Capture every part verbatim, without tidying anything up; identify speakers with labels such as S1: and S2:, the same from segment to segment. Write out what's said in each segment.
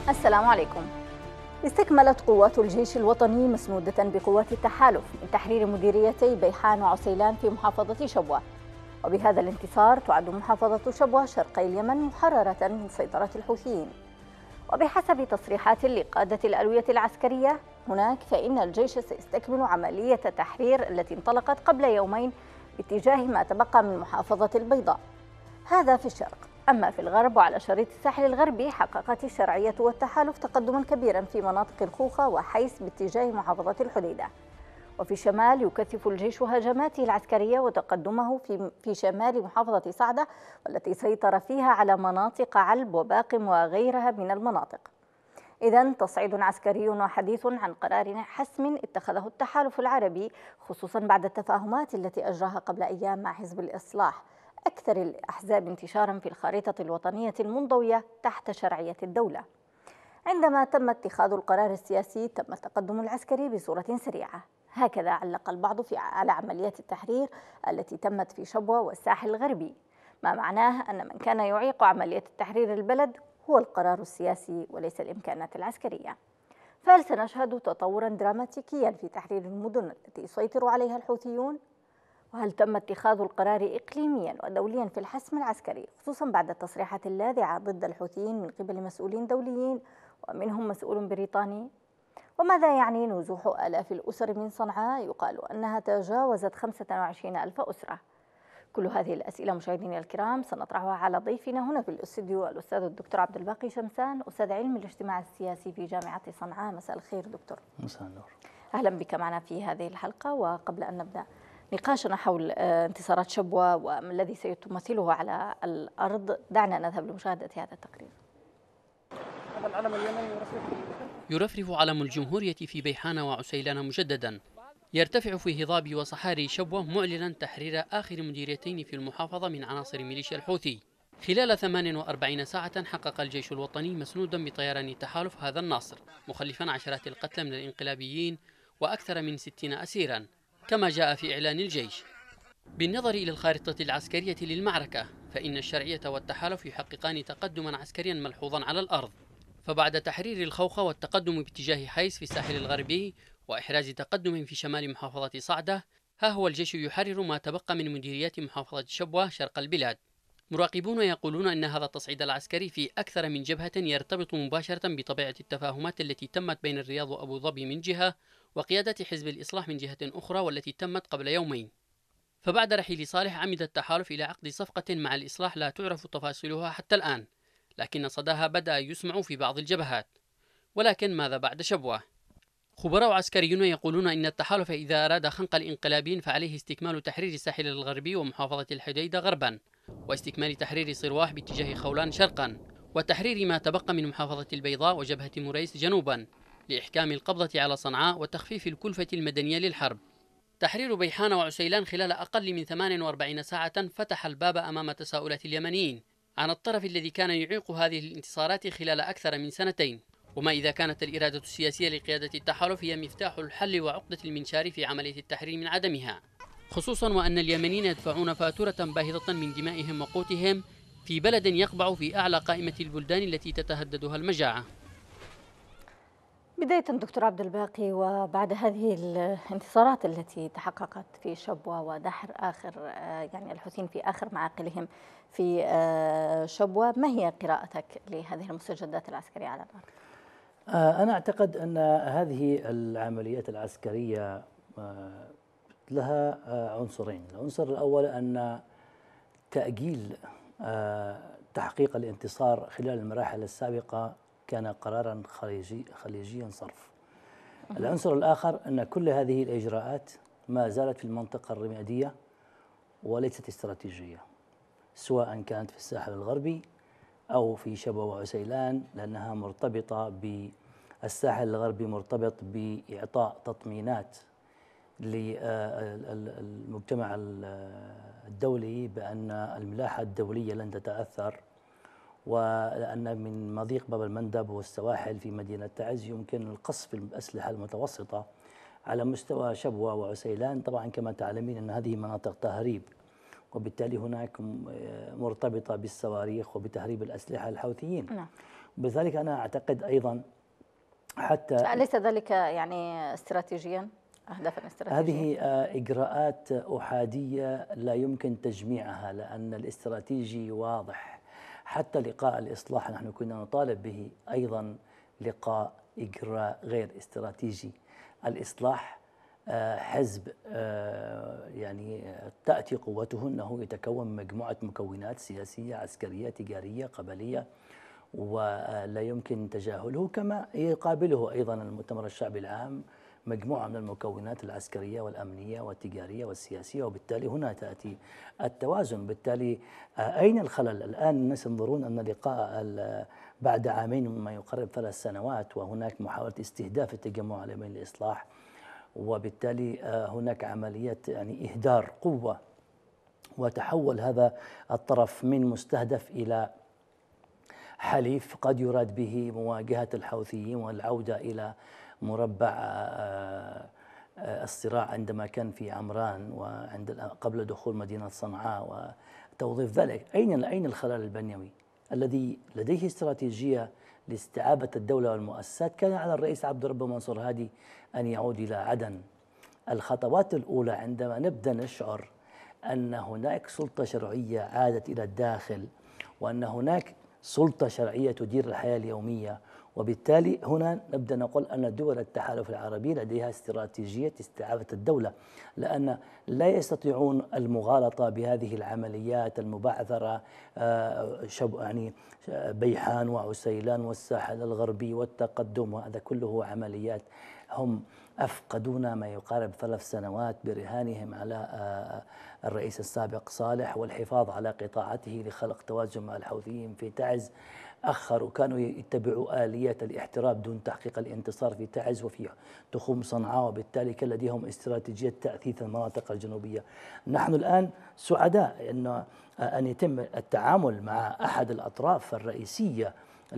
S1: السلام عليكم. استكملت قوات الجيش الوطني مسنودة بقوات التحالف من تحرير مديريتي بيحان وعسيلان في محافظة شبوة، وبهذا الانتصار تعد محافظة شبوة شرقي اليمن محررة من سيطرة الحوثيين. وبحسب تصريحات لقادة الألوية العسكرية هناك، فإن الجيش سيستكمل عملية تحرير التي انطلقت قبل يومين باتجاه ما تبقى من محافظة البيضاء، هذا في الشرق. أما في الغرب وعلى شريط الساحل الغربي، حققت الشرعية والتحالف تقدما كبيرا في مناطق الخوخة وحيس باتجاه محافظة الحديدة. وفي الشمال يكثف الجيش هجماته العسكرية وتقدمه في في شمال محافظة صعدة، والتي سيطر فيها على مناطق علب وباقم وغيرها من المناطق. إذن تصعيد عسكري وحديث عن قرار حسم اتخذه التحالف العربي، خصوصا بعد التفاهمات التي أجراها قبل أيام مع حزب الإصلاح، أكثر الأحزاب انتشارا في الخارطة الوطنية المنضوية تحت شرعية الدولة. عندما تم اتخاذ القرار السياسي، تم التقدم العسكري بصورة سريعة، هكذا علق البعض في على عمليات التحرير التي تمت في شبوة والساحل الغربي، ما معناه أن من كان يعيق عملية التحرير البلد هو القرار السياسي وليس الإمكانات العسكرية. فهل سنشهد تطورا دراماتيكيا في تحرير المدن التي يسيطر عليها الحوثيون؟ وهل تم اتخاذ القرار إقليميا ودوليا في الحسم العسكري، خصوصا بعد التصريحات اللاذعة ضد الحوثيين من قبل مسؤولين دوليين ومنهم مسؤول بريطاني؟ وماذا يعني نزوح آلاف الأسر من صنعاء يقال أنها تجاوزت خمسة وعشرين ألف أسرة؟ كل هذه الأسئلة مشاهدينا الكرام سنطرحها على ضيفنا هنا في الاستوديو، الأستاذ الدكتور عبد الباقي شمسان، أستاذ علم الاجتماع السياسي في جامعة صنعاء. مساء الخير دكتور.
S2: مساء النور.
S1: أهلا بك معنا في هذه الحلقة. وقبل أن نبدأ نقاشنا حول انتصارات شبوة وما الذي سيتمثله على الأرض، دعنا نذهب لمشاهدة هذا التقرير.
S3: العلم اليمني
S4: يرفرف علم الجمهورية في بيحان وعسيلان مجددا، يرتفع في هضاب وصحاري شبوة معلنا تحرير آخر مديريتين في المحافظة من عناصر ميليشيا الحوثي. خلال ثمان وأربعين ساعة حقق الجيش الوطني مسنودا بطيران التحالف هذا النصر، مخلفا عشرات القتلى من الانقلابيين وأكثر من ستين أسيرا كما جاء في إعلان الجيش. بالنظر إلى الخارطة العسكرية للمعركة، فإن الشرعية والتحالف يحققان تقدما عسكريا ملحوظا على الأرض. فبعد تحرير الخوخة والتقدم باتجاه حيس في الساحل الغربي وإحراز تقدم في شمال محافظة صعدة، ها هو الجيش يحرر ما تبقى من مديريات محافظة شبوة شرق البلاد. مراقبون يقولون أن هذا التصعيد العسكري في أكثر من جبهة يرتبط مباشرة بطبيعة التفاهمات التي تمت بين الرياض وأبو ظبي من جهة، وقيادة حزب الإصلاح من جهة أخرى، والتي تمت قبل يومين. فبعد رحيل صالح عمد التحالف إلى عقد صفقة مع الإصلاح لا تعرف تفاصيلها حتى الآن، لكن صداها بدأ يسمع في بعض الجبهات. ولكن ماذا بعد شبوة؟ خبراء عسكريون يقولون إن التحالف إذا أراد خنق الانقلابيين فعليه استكمال تحرير الساحل الغربي ومحافظة الحديدة غربا، واستكمال تحرير صرواح باتجاه خولان شرقا، وتحرير ما تبقى من محافظة البيضاء وجبهة مريس جنوبا، لإحكام القبضة على صنعاء وتخفيف الكلفة المدنية للحرب. تحرير بيحان وعسيلان خلال أقل من ثمان وأربعين ساعة فتح الباب أمام تساؤلات اليمنيين عن الطرف الذي كان يعيق هذه الانتصارات خلال أكثر من سنتين، وما إذا كانت الإرادة السياسية لقيادة التحالف هي مفتاح الحل وعقدة المنشار في عملية التحرير من عدمها، خصوصا وأن اليمنيين يدفعون فاتورة باهظة من دمائهم وقوتهم في بلد يقبع في أعلى قائمة البلدان التي تتهددها المجاعة.
S1: بداية دكتور عبد الباقي، وبعد هذه الانتصارات التي تحققت في شبوة ودحر آخر يعني الحوثيين في آخر معاقلهم في شبوة، ما هي قراءتك لهذه المستجدات العسكرية على الأرض؟
S2: أنا أعتقد أن هذه العمليات العسكرية لها عنصرين. العنصر الأول أن تأجيل تحقيق الانتصار خلال المراحل السابقة كان قرارا خليجي خليجيا صرف. العنصر الآخر أن كل هذه الإجراءات ما زالت في المنطقة الرمادية وليست استراتيجية، سواء كانت في الساحل الغربي أو في شبوة وعسيلان، لأنها مرتبطة بالساحل الغربي، مرتبط بإعطاء تطمينات للمجتمع الدولي بأن الملاحة الدولية لن تتأثر، ولأن من مضيق باب المندب والسواحل في مدينة تعز يمكن القصف الأسلحة المتوسطة على مستوى شبوة وعسيلان. طبعا كما تعلمين أن هذه مناطق تهريب، وبالتالي هناك مرتبطة بالصواريخ وبتهريب الأسلحة الحوثيين.
S1: نعم.
S2: بذلك أنا أعتقد أيضا حتى
S1: أليس ذلك يعني استراتيجيا أهدافا استراتيجية؟
S2: هذه إجراءات أحادية لا يمكن تجميعها، لأن الاستراتيجي واضح. حتى لقاء الإصلاح نحن كنا نطالب به أيضا لقاء إجراء غير استراتيجي. الإصلاح حزب يعني تأتي قوته أنه يتكون من مجموعة مكونات سياسية عسكرية تجارية قبلية، ولا يمكن تجاهله، كما يقابله أيضا المؤتمر الشعبي العام مجموعة من المكونات العسكرية والأمنية والتجارية والسياسية، وبالتالي هنا تأتي التوازن. بالتالي أين الخلل؟ الآن الناس ينظرون أن لقاء بعد عامين مما يقرب ثلاث سنوات وهناك محاولة استهداف التجمع اليمني للإصلاح، وبالتالي هناك عملية يعني إهدار قوة، وتحول هذا الطرف من مستهدف إلى حليف قد يراد به مواجهة الحوثيين والعودة إلى مربع الصراع عندما كان في عمران وعند قبل دخول مدينة صنعاء وتوظيف ذلك. أين أين الخلل البنيوي الذي لديه استراتيجية لاستعابة الدولة والمؤسسات؟ كان على الرئيس عبد الرب منصور هادي أن يعود إلى عدن. الخطوات الأولى عندما نبدأ نشعر أن هناك سلطة شرعية عادت إلى الداخل، وأن هناك سلطة شرعية تدير الحياة اليومية، وبالتالي هنا نبدأ نقول أن دول التحالف العربي لديها استراتيجية استعادة الدولة، لأن لا يستطيعون المغالطة بهذه العمليات المبعثرة، يعني بيحان وعسيلان والساحل الغربي والتقدم، وهذا كله عمليات هم أفقدونا ما يقارب ثلاث سنوات برهانهم على الرئيس السابق صالح والحفاظ على قطاعته لخلق توازن مع الحوثيين في تعز. أخروا، كانوا يتبعوا آلية الاحتراب دون تحقيق الانتصار في تعز وفي تخوم صنعاء، وبالتالي كان لديهم استراتيجية تأثيث المناطق الجنوبية. نحن الآن سعداء أن أن يتم التعامل مع أحد الأطراف الرئيسية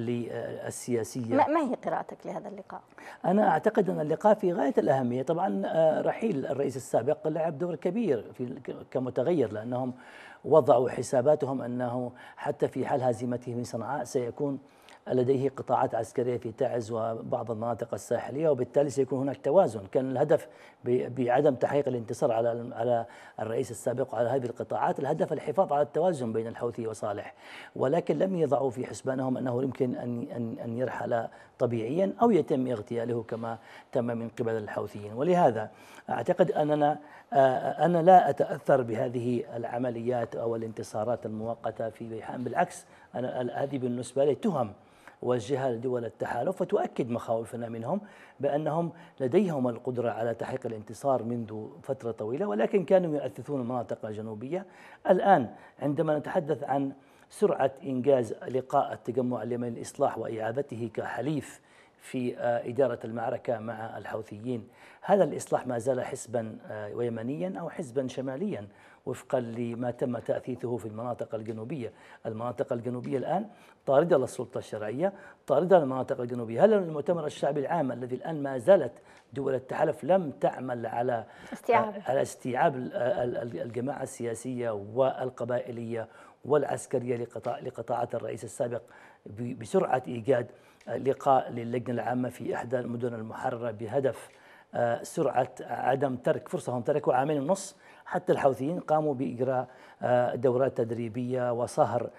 S2: للسياسية.
S1: ما هي قراءتك لهذا اللقاء؟
S2: أنا أعتقد أن اللقاء في غاية الأهمية. طبعا رحيل الرئيس السابق لعب دور كبير في كمتغير، لأنهم وضعوا حساباتهم أنه حتى في حال هزيمته من صنعاء سيكون لديه قطاعات عسكرية في تعز وبعض المناطق الساحلية، وبالتالي سيكون هناك توازن. كان الهدف بعدم تحقيق الانتصار على على الرئيس السابق وعلى هذه القطاعات، الهدف الحفاظ على التوازن بين الحوثي وصالح، ولكن لم يضعوا في حسبانهم أنه يمكن أن أن أن يرحل طبيعيا أو يتم اغتياله كما تم من قبل الحوثيين. ولهذا أعتقد أننا أنا لا أتأثر بهذه العمليات أو الانتصارات المؤقتة في بيحان، بالعكس أنا هذه بالنسبة لي تهم وجهها لدول التحالف، وتؤكد مخاوفنا منهم بأنهم لديهم القدرة على تحقيق الانتصار منذ فترة طويلة، ولكن كانوا يؤثثون المناطق الجنوبية. الآن عندما نتحدث عن سرعة إنجاز لقاء التجمع اليمني للإصلاح وإعادته كحليف في إدارة المعركة مع الحوثيين، هذا الإصلاح ما زال حزبا يمنيا أو حزبا شماليا وفقا لما تم تأثيثه في المناطق الجنوبية. المناطق الجنوبية الآن طاردة للسلطة الشرعية، طاردة للمناطق الجنوبية. هل المؤتمر الشعبي العام الذي الآن ما زالت دول التحالف لم تعمل على استيعاب على استيعاب الجماعة السياسية والقبائلية والعسكرية لقطاع لقطاعات الرئيس السابق بسرعة إيجاد لقاء للجنة العامة في إحدى المدن المحررة بهدف سرعة عدم ترك فرصة. هم تركوا عامين ونص، حتى الحوثيين قاموا بإجراء دورات تدريبية وصهر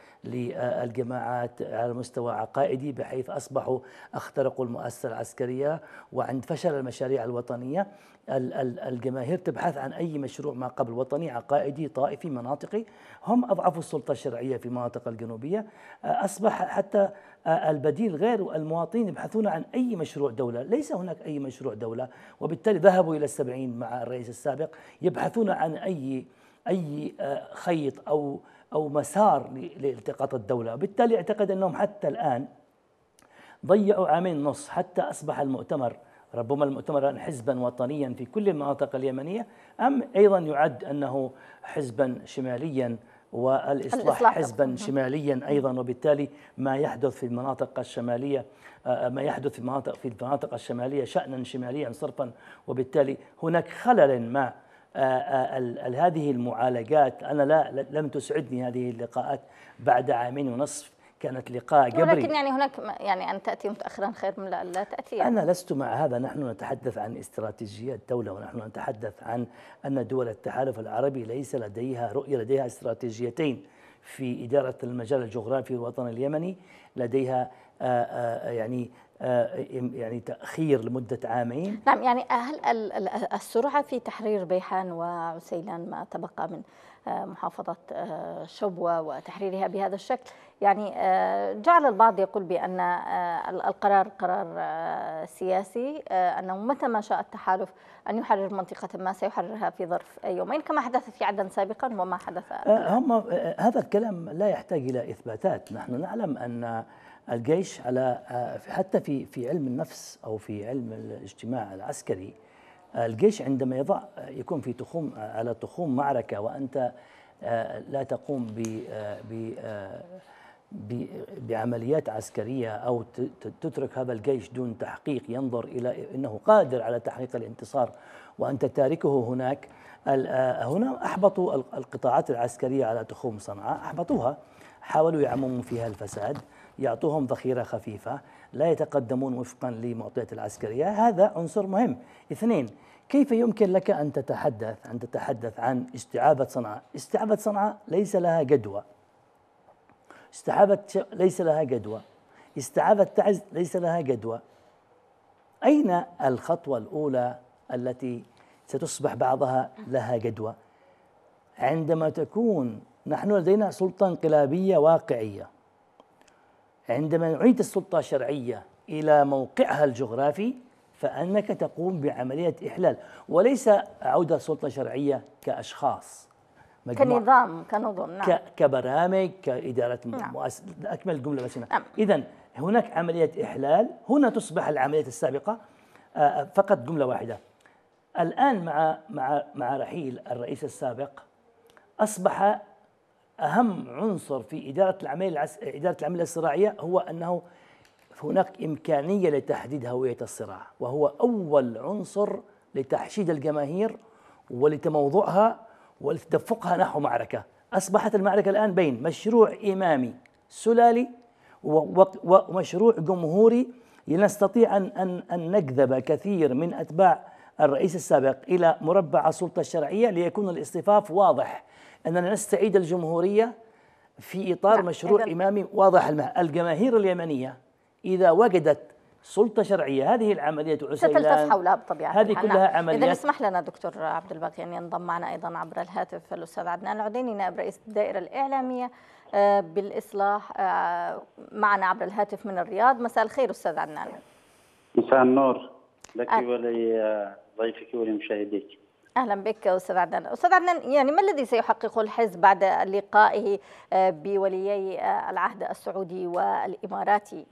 S2: للجماعات على مستوى عقائدي، بحيث أصبحوا اخترقوا المؤسسة العسكرية. وعند فشل المشاريع الوطنية الجماهير تبحث عن أي مشروع ما قبل وطني عقائدي طائفي مناطقي. هم أضعفوا السلطة الشرعية في المناطق الجنوبية، أصبح حتى البديل غير المواطنين يبحثون عن أي مشروع دولة، ليس هناك أي مشروع دولة، وبالتالي ذهبوا إلى السبعين مع الرئيس السابق يبحثون عن أي أي خيط أو أو مسار لالتقاط الدولة. وبالتالي اعتقد أنهم حتى الآن ضيعوا عامين ونص حتى أصبح المؤتمر ربما المؤتمر حزبا وطنيا في كل المناطق اليمنية، أم أيضا يعد أنه حزبا شماليا والإصلاح حزبا شماليا أيضا. وبالتالي ما يحدث في المناطق الشمالية ما يحدث في المناطق في المناطق الشمالية شأنا شماليا صرفا. وبالتالي هناك خلل ما هذه المعالجات. أنا لا لم تسعدني هذه اللقاءات بعد عامين ونصف كانت لقاء جبري.
S1: ولكن يعني هناك يعني أن تأتي متأخرا خير من لا, لا تأتي يعني.
S2: أنا لست مع هذا. نحن نتحدث عن استراتيجيات دولة، ونحن نتحدث عن أن دول التحالف العربي ليس لديها رؤية، لديها استراتيجيتين في إدارة المجال الجغرافي الوطني اليمني. لديها آآ آآ يعني آآ يعني تأخير لمدة عامين.
S1: نعم، يعني هل السرعة في تحرير بيحان وعسيلان ما تبقى من محافظة شبوة وتحريرها بهذا الشكل يعني جعل البعض يقول بأن القرار قرار سياسي، أنه متى ما شاء التحالف أن يحرر منطقة ما سيحررها في ظرف يومين كما حدث في عدن سابقا وما حدث
S2: هم هذا الكلام لا يحتاج إلى إثباتات. نحن نعلم أن الجيش على حتى في في علم النفس أو في علم الاجتماع العسكري، الجيش عندما يضع يكون في تخوم على تخوم معركة وأنت لا تقوم ب بعمليات عسكرية أو تترك هذا الجيش دون تحقيق ينظر إلى أنه قادر على تحقيق الانتصار وأنت تاركه هناك. هنا أحبطوا القطاعات العسكرية على تخوم صنعاء، أحبطوها، حاولوا يعمموا فيها الفساد، يعطوهم ذخيرة خفيفة، لا يتقدمون وفقا لمعطيات العسكرية. هذا عنصر مهم. اثنين، كيف يمكن لك أن تتحدث أن تتحدث عن استعابة صنعاء؟ استعابة صنعاء ليس لها جدوى. استعابة ليس لها جدوى. استعابة تعز ليس لها جدوى. أين الخطوة الأولى التي ستصبح بعضها لها جدوى؟ عندما تكون نحن لدينا سلطة انقلابية واقعية، عندما نعيد السلطة الشرعية إلى موقعها الجغرافي فأنك تقوم بعملية إحلال، وليس عودة السلطة الشرعية كأشخاص،
S1: كنظام كنظم، نعم،
S2: كبرامج، كإدارة نعم. مؤسسة. أكمل الجملة بس هنا. نعم. إذن هناك عملية إحلال، هنا تصبح العملية السابقة. آه فقط جملة واحدة. الآن مع مع مع رحيل الرئيس السابق أصبح أهم عنصر في إدارة العملية العس... إدارة العملية الصراعية هو أنه هناك إمكانية لتحديد هوية الصراع، وهو أول عنصر لتحشيد الجماهير ولتموضعها ولتدفقها نحو معركة. أصبحت المعركة الآن بين مشروع إمامي سلالي ومشروع جمهوري لنستطيع أن أن أن نجذب كثير من أتباع الرئيس السابق إلى مربع السلطة الشرعية ليكون الاصطفاف واضح، أننا نستعيد الجمهورية في إطار نعم. مشروع إذن إمامي واضح. الجماهير اليمنية إذا وجدت سلطة شرعية، هذه العملية
S1: ستلتف حولها بطبيعة
S2: هذه كلها عمليات.
S1: إذا اسمح لنا دكتور عبد الباقي أن ينضم معنا أيضا عبر الهاتف الأستاذ عدنان العديني نائب رئيس الدائرة الإعلامية بالإصلاح معنا عبر الهاتف من الرياض. مساء الخير أستاذ عدنان.
S5: مساء النور لك ولضيفك ولمشاهديك.
S1: أهلا بك أستاذ عدنان. أستاذ عدنان، يعني ما الذي سيحققه الحزب بعد لقائه بوليي العهد السعودي والإماراتي؟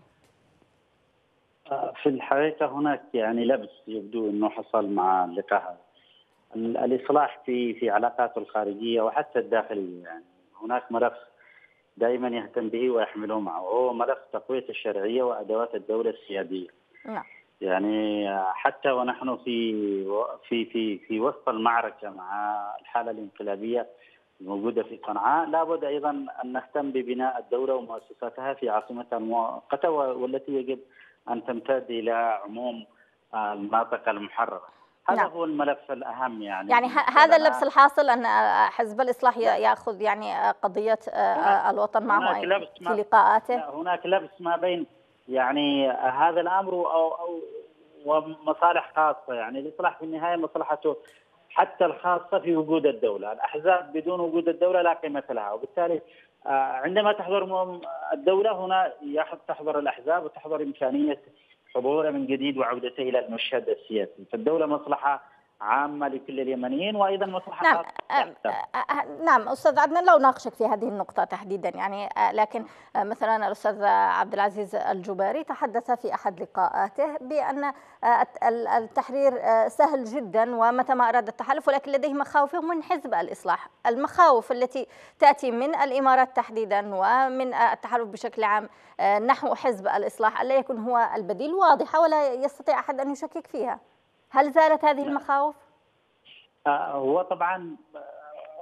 S5: في الحقيقة هناك يعني لبس يبدو أنه حصل مع اللقاء. الإصلاح في في علاقاته الخارجية وحتى الداخلية، يعني هناك ملف دائما يهتم به ويحمله معه، وهو ملف تقوية الشرعية وأدوات الدولة السيادية. نعم. يعني حتى ونحن في في في في وسط المعركة مع الحالة الانقلابية الموجودة في صنعاء، لابد أيضا أن نهتم ببناء الدولة ومؤسساتها في عاصمتها المؤقتة والتي يجب أن تمتد إلى عموم المناطق المحررة. هذا نعم. هو الملف الأهم. يعني
S1: يعني هذا اللبس الحاصل أن حزب الإصلاح يأخذ يعني قضية الوطن معه في لقاءاته.
S5: هناك لبس ما بين يعني هذا الأمر أو أو ومصالح خاصة. يعني الإصلاح في النهاية مصلحته حتى الخاصة في وجود الدولة. الأحزاب بدون وجود الدولة لا قيمة لها، وبالتالي عندما تحضر الدولة هنا تحضر الأحزاب وتحضر إمكانية حضوره من جديد وعودته إلى المشهد السياسي. فالدولة مصلحة عامة لكل اليمنيين وأيضا مصلحة
S1: نعم. نعم أستاذ عدنان، لو ناقشك في هذه النقطة تحديدا يعني، لكن مثلا الأستاذ عبد العزيز الجباري تحدث في أحد لقاءاته بأن التحرير سهل جدا ومتى ما أراد التحالف، ولكن لديه مخاوف من حزب الإصلاح. المخاوف التي تأتي من الإمارات تحديدا ومن التحالف بشكل عام نحو حزب الإصلاح ألا يكون هو البديل واضحة ولا يستطيع أحد أن يشكك فيها. هل زالت هذه المخاوف؟
S5: هو طبعا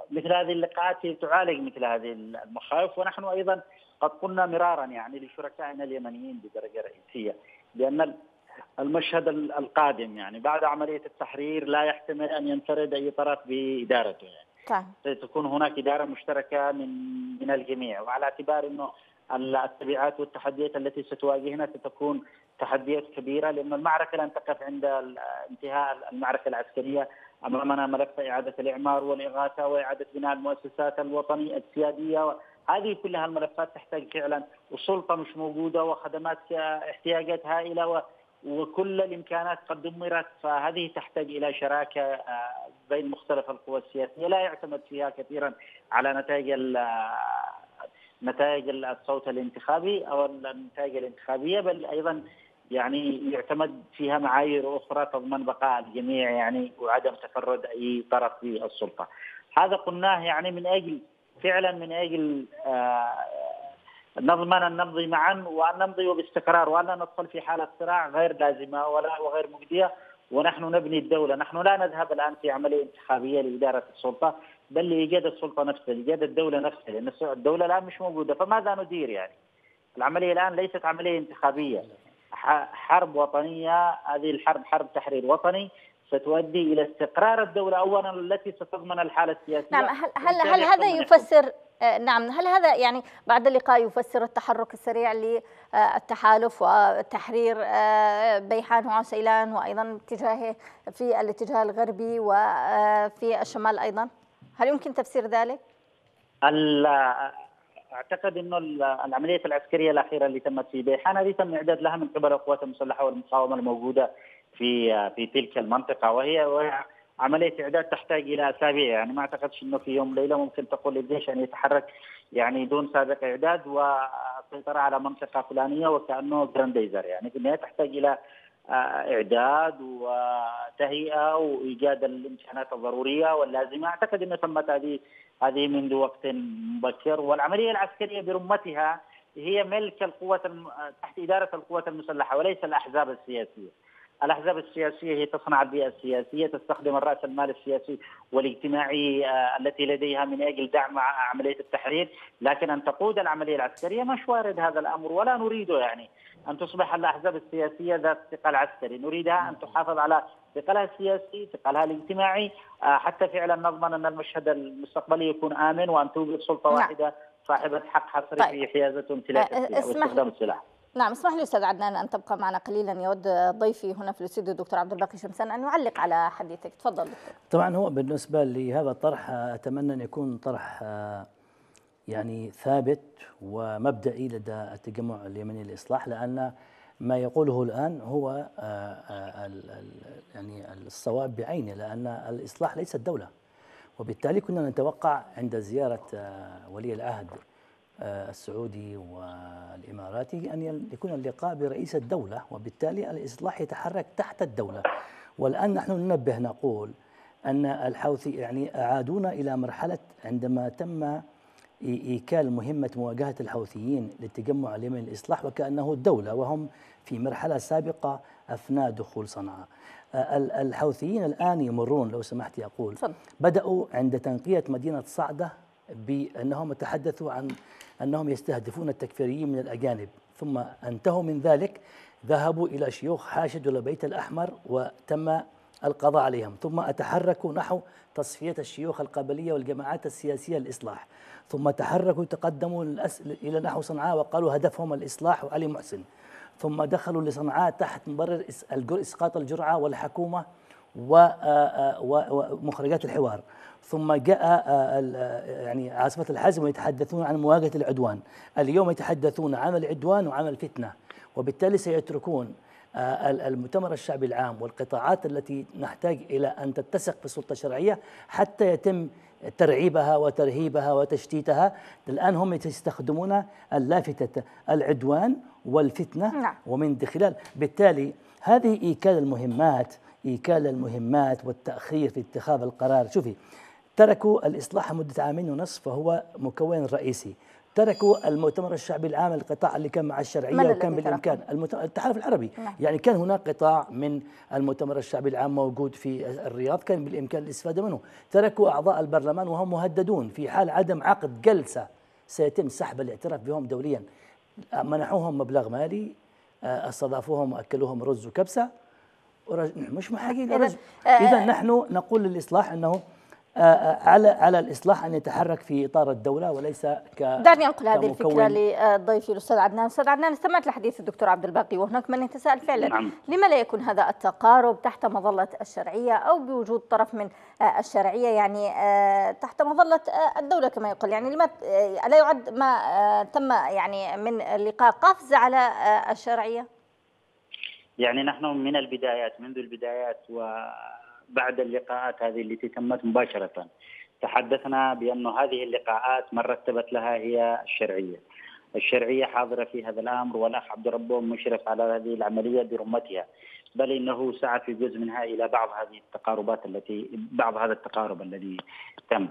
S5: مثل هذه اللقاءات تعالج مثل هذه المخاوف. ونحن أيضا قد قلنا مرارا يعني لشركائنا اليمنيين بدرجة رئيسية بأن المشهد القادم يعني بعد عملية التحرير لا يحتمل أن ينفرد أي طرف بإدارته يعني. ستكون هناك إدارة مشتركة من من الجميع، وعلى اعتبار أنه التبعات والتحديات التي ستواجهنا ستكون تحديات كبيرة، لأن المعركة لن تقف عند انتهاء المعركة العسكرية. أمامنا ملف إعادة الإعمار والإغاثة وإعادة بناء المؤسسات الوطنية السيادية، هذه كلها الملفات تحتاج فعلا، والسلطة مش موجودة وخدمات احتياجات هائلة وكل الإمكانات قد دمرت، فهذه تحتاج إلى شراكة بين مختلف القوى السياسية لا يعتمد فيها كثيرا على نتائج نتائج الصوت الانتخابي أو النتائج الانتخابية، بل أيضا يعني يعتمد فيها معايير أخرى تضمن بقاء الجميع يعني وعدم تفرد أي طرف في السلطة. هذا قلناه يعني من أجل فعلا من أجل آه نضمن أن نمضي معا وأن نمضي باستقرار، وأن لا ندخل في حالة صراع غير لازمة ولا وغير مجدية، ونحن نبني الدولة. نحن لا نذهب الآن في عملية انتخابية لإدارة السلطة، بل لإيجاد السلطة نفسها، لإيجاد الدولة نفسها، لأن الدولة الآن مش موجودة، فماذا ندير يعني؟ العملية الآن ليست عملية انتخابية، حرب وطنية. هذه الحرب حرب تحرير وطني ستؤدي إلى استقرار الدولة أولا التي ستضمن الحالة السياسية.
S1: نعم، هل هل, هل هذا يفسر آه نعم هل هذا يعني بعد اللقاء يفسر التحرك السريع للتحالف وتحرير آه بيحان وعسيلان وأيضا اتجاهه في الاتجاه الغربي وفي الشمال أيضا؟ هل يمكن تفسير ذلك؟
S5: أعتقد أنه العملية العسكرية الأخيرة اللي تمت في بيحان هذه تم إعداد لها من قبل القوات المسلحة والمقاومة الموجودة في في تلك المنطقة، وهي, وهي عملية إعداد تحتاج إلى أسابيع. يعني ما أعتقدش أنه في يوم ليلة ممكن تقول للجيش أن يتحرك يعني دون سابق إعداد والسيطرة على منطقة فلانية وكأنه جرانديزر. يعني في النهاية تحتاج إلى إعداد وتهيئة وإيجاد الإمكانات الضرورية واللازمة. أعتقد أنه تمت هذه هذه منذ وقت مبكر، والعملية العسكرية برمتها هي ملك القوات الم... تحت إدارة القوات المسلحة وليس الأحزاب السياسية. الأحزاب السياسية هي تصنع البيئة السياسية، تستخدم الرأس المال السياسي والاجتماعي التي لديها من أجل دعم عملية التحرير، لكن أن تقود العملية العسكرية مش وارد هذا الأمر ولا نريده. يعني أن تصبح الأحزاب السياسية ذات ثقل عسكري، نريدها أن تحافظ على ثقلها السياسي، ثقلها الاجتماعي، حتى فعلا نضمن أن المشهد المستقبلي يكون آمن وأن توجد سلطة واحدة صاحبة حق حصري في حيازة وامتلاك واستخدام السلاح.
S1: نعم، اسمح لي أستاذ عدنان أن تبقى معنا قليلا. يود ضيفي هنا في الاستوديو الدكتور عبد الباقي شمسان أن يعلق على حديثك. تفضل دكتور.
S2: طبعا هو بالنسبة لهذا الطرح أتمنى أن يكون طرح يعني ثابت ومبدئي لدى التجمع اليمني للإصلاح، لأن ما يقوله الآن هو يعني الصواب بعينه، لأن الإصلاح ليس الدولة. وبالتالي كنا نتوقع عند زيارة ولي العهد السعودي والإماراتي أن يكون اللقاء برئيس الدولة، وبالتالي الإصلاح يتحرك تحت الدولة. والآن نحن ننبه نقول أن الحوثي يعني أعادونا إلى مرحلة عندما تم إيكال مهمة مواجهة الحوثيين للتجمع اليمني للإصلاح وكأنه الدولة، وهم في مرحلة سابقة أثناء دخول صنعاء. الحوثيين الآن يمرون، لو سمحت أقول، بدأوا عند تنقية مدينة صعدة بأنهم تحدثوا عن أنهم يستهدفون التكفيريين من الأجانب، ثم انتهوا من ذلك ذهبوا إلى شيوخ حاشد والبيت الأحمر وتم القضاء عليهم، ثم أتحركوا نحو تصفية الشيوخ القبلية والجماعات السياسية للإصلاح، ثم تحركوا تقدموا إلى نحو صنعاء وقالوا هدفهم الإصلاح وعلي محسن، ثم دخلوا لصنعاء تحت مبرر إسقاط الجرعة والحكومة ومخرجات الحوار، ثم جاء يعني عاصمة الحزم ويتحدثون عن مواجهة العدوان. اليوم يتحدثون عن العدوان وعن الفتنة، وبالتالي سيتركون المؤتمر الشعبي العام والقطاعات التي نحتاج إلى أن تتسق في السلطة الشرعية حتى يتم ترعيبها وترهيبها وتشتيتها. الآن هم يستخدمون اللافتة العدوان والفتنة ومن خلال، بالتالي هذه إيكال المهمات إيكال المهمات والتأخير في اتخاذ القرار. شوفي، تركوا الإصلاح مدة عامين ونصف فهو مكون رئيسي، تركوا المؤتمر الشعبي العام، القطاع اللي كان مع الشرعية وكان بالإمكان التحالف العربي.
S1: نعم.
S2: يعني كان هناك قطاع من المؤتمر الشعبي العام موجود في الرياض كان بالإمكان الاستفادة منه. تركوا أعضاء البرلمان وهم مهددون في حال عدم عقد جلسة سيتم سحب الاعتراف بهم دوليا. منحوهم مبلغ مالي، استضافوهم وأكلوهم رز وكبسة، مش محاجين رز. إذا نحن نقول للإصلاح أنه على على الإصلاح أن يتحرك في إطار الدولة وليس ك
S1: دعني أنقل هذه الفكرة لضيفي الأستاذ عدنان. أستاذ عدنان، استمعت لحديث الدكتور عبد الباقي وهناك من يتساءل فعلا
S5: نعم.
S1: لما لا يكون هذا التقارب تحت مظلة الشرعية أو بوجود طرف من الشرعية، يعني تحت مظلة الدولة كما يقال، يعني لما لا يعد ما تم يعني من لقاء قفز على الشرعية؟
S5: يعني نحن من البدايات منذ البدايات و بعد اللقاءات هذه التي تمت مباشرة تحدثنا بأن هذه اللقاءات ما رتبت لها هي الشرعية. الشرعية حاضرة في هذا الأمر، والأخ عبد ربهم مشرف على هذه العملية برمتها، بل إنه سعى في جزء منها إلى بعض هذه التقاربات التي بعض هذا التقارب الذي تم.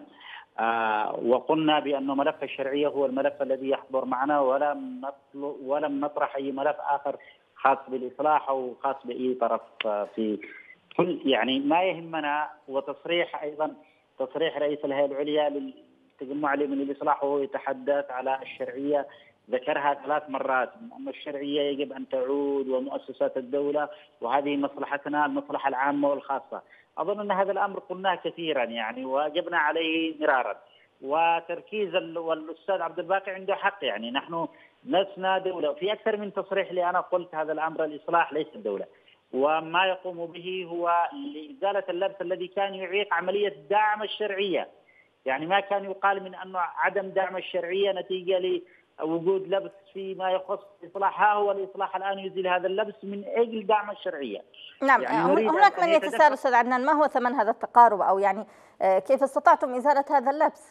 S5: آه وقلنا بأن ملف الشرعية هو الملف الذي يحضر معنا، ولم نطلب ولم نطرح أي ملف آخر خاص بالإصلاح أو خاص بأي طرف في كل يعني ما يهمنا. وتصريح ايضا تصريح رئيس الهيئه العليا للتجمع اليمني للاصلاح وهو يتحدث على الشرعيه، ذكرها ثلاث مرات ان الشرعيه يجب ان تعود ومؤسسات الدوله، وهذه مصلحتنا المصلحه العامه والخاصه. اظن ان هذا الامر قلناه كثيرا يعني واجبنا عليه مرارا، وتركيز والاستاذ عبد الباقي عنده حق. يعني نحن لسنا دوله، في اكثر من تصريح لي انا قلت هذا الامر الاصلاح ليس الدوله، وما يقوم به هو لإزالة اللبس الذي كان يعيق عملية دعم الشرعية. يعني ما كان يقال من أنه عدم دعم الشرعية نتيجة لوجود لبس فيما يخص الإصلاح، ها هو الإصلاح الآن يزيل هذا اللبس من أجل دعم الشرعية.
S1: نعم. يعني هناك من يتساءل أستاذ عدنان، ما هو ثمن هذا التقارب، أو يعني كيف استطعتم إزالة هذا اللبس؟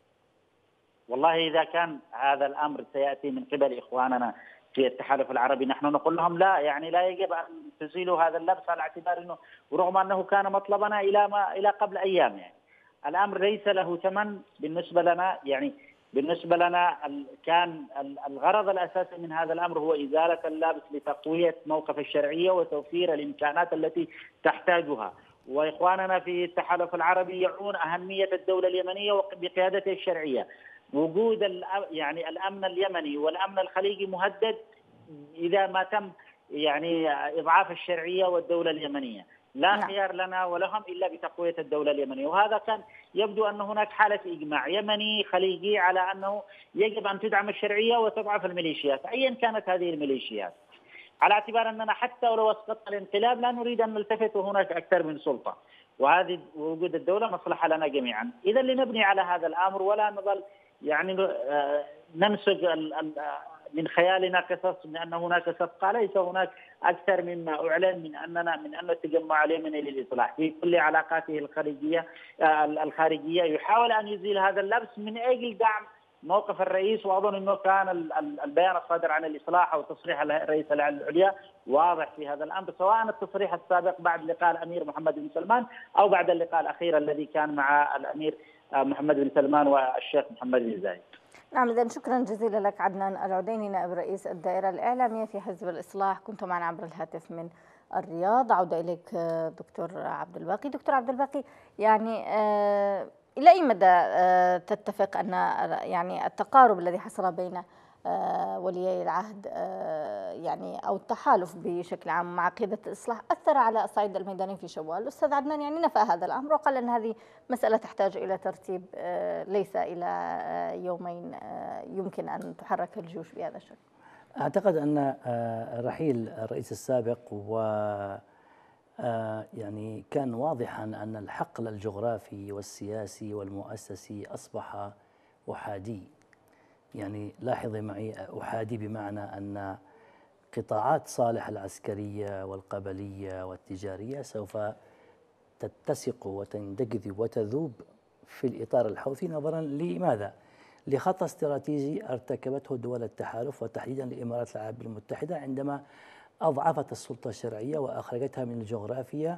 S5: والله إذا كان هذا الأمر سيأتي من قبل إخواننا في التحالف العربي نحن نقول لهم لا، يعني لا يجب ان تزيلوا هذا اللبس، على اعتبار انه ورغم انه كان مطلبنا الى ما الى قبل ايام. يعني الامر ليس له ثمن بالنسبه لنا. يعني بالنسبه لنا كان الغرض الاساسي من هذا الامر هو ازاله اللبس لتقويه موقف الشرعيه وتوفير الامكانات التي تحتاجها. واخواننا في التحالف العربي يرون اهميه الدوله اليمنيه بقيادتها الشرعيه. وجود يعني الامن اليمني والامن الخليجي مهدد اذا ما تم يعني اضعاف الشرعيه والدوله اليمنيه. لا
S1: نعم.
S5: خيار لنا ولهم الا بتقويه الدوله اليمنيه، وهذا كان يبدو ان هناك حاله اجماع يمني خليجي على انه يجب ان تدعم الشرعيه وتضعف الميليشيات ايا كانت هذه الميليشيات، على اعتبار اننا حتى ولو اسقطنا الانقلاب لا نريد ان نلتفت وهناك اكثر من سلطه، وهذه وجود الدوله مصلحه لنا جميعا. اذا لنبني على هذا الامر ولا نظل يعني ننسج من خيالنا قصص من ان هناك صفقه. ليس هناك اكثر مما اعلن من اننا من ان التجمع اليمني للاصلاح في كل علاقاته الخارجيه الخارجيه يحاول ان يزيل هذا اللبس من اجل دعم موقف الرئيس. واظن انه كان البيان الصادر عن الاصلاح او تصريح الرئيس العليا واضح في هذا الامر، سواء التصريح السابق بعد لقاء الامير محمد بن سلمان او بعد اللقاء الاخير الذي كان مع الامير محمد بن سلمان والشيخ محمد بن زايد.
S1: نعم، إذن شكرا جزيلا لك عدنان العديني نائب رئيس الدائرة الإعلامية في حزب الإصلاح، كنت معنا عبر الهاتف من الرياض. عودة إليك دكتور عبد الباقي. دكتور عبد الباقي، يعني آه إلى أي مدى آه تتفق أن يعني التقارب الذي حصل بين آه وليي العهد آه يعني أو التحالف بشكل عام مع قيادة الإصلاح أثر على الصعيد الميداني في شوال؟ الأستاذ عدنان يعني نفى هذا الأمر وقال أن هذه مسألة تحتاج إلى ترتيب آه ليس إلى آه يومين آه يمكن أن تحرك الجيوش بهذا الشكل.
S2: أعتقد أن رحيل الرئيس السابق و يعني كان واضحا أن الحقل الجغرافي والسياسي والمؤسسي أصبح أحادي. يعني لاحظي معي أحادي بمعنى أن قطاعات صالح العسكرية والقبلية والتجارية سوف تتسق وتندجذب وتذوب في الإطار الحوثي، نظرا لماذا؟ لخطأ استراتيجي ارتكبته دول التحالف وتحديدا الإمارات العربية المتحدة عندما أضعفت السلطة الشرعية وأخرجتها من الجغرافيا